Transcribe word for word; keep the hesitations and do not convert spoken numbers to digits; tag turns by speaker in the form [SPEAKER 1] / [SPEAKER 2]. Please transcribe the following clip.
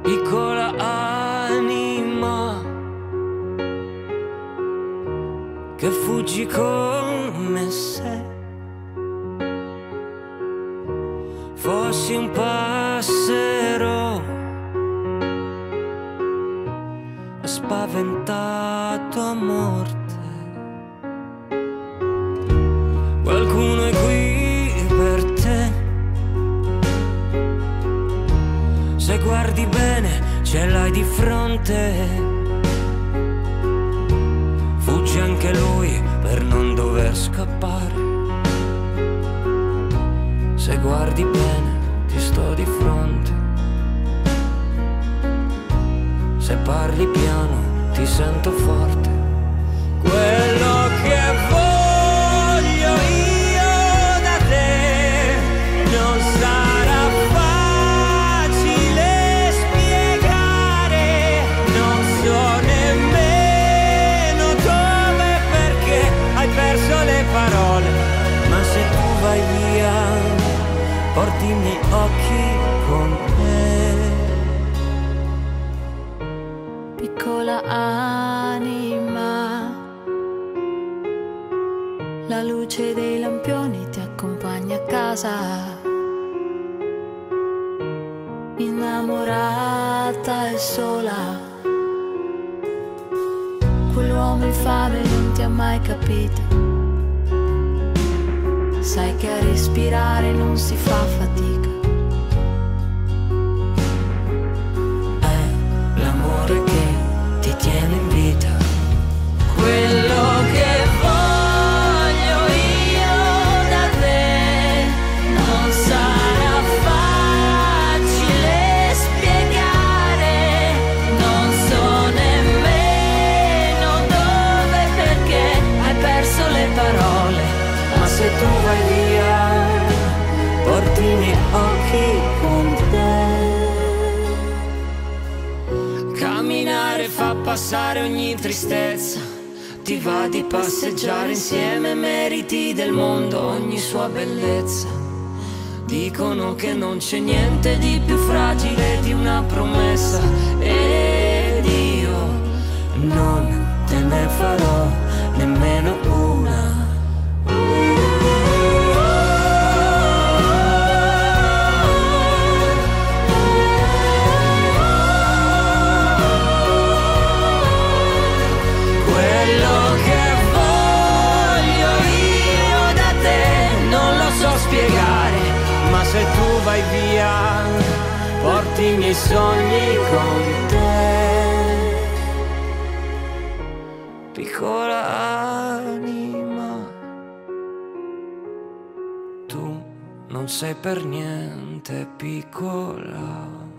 [SPEAKER 1] piccola anima che fuggi come se fossi un passero spaventato a morte. Qualcuno è qui per te, se guardi bene ce l'hai di fronte. Fugge anche lui per non dover scappare. Se guardi bene ti sto di fronte. Se parli piano ti sento forte. Quello che voglio io da te non sarà facile spiegare. Non so nemmeno dove, perché hai perso le parole. Ma se tu vai via porti i miei occhi con te.
[SPEAKER 2] Piccola anima, la luce dei lampioni ti accompagna a casa. Innamorata e sola, quell'uomo infame non ti ha mai capito. Sai che a respirare non si fa fatica. È l'amore che ti tiene in vita. Quello che voglio io da te non sarà facile spiegare. Non so nemmeno dove, perché hai perso le parole. Ma se tu vai via porti i miei occhi con te. Camminare fa passare ogni tristezza. Ti va di passeggiare insieme, meriti del mondo ogni sua bellezza. Dicono che non c'è niente di più fragile di una promessa, ed io non te ne farò nemmeno una. Se tu vai via, porti i miei sogni con te. Piccola anima, tu non sei per niente piccola.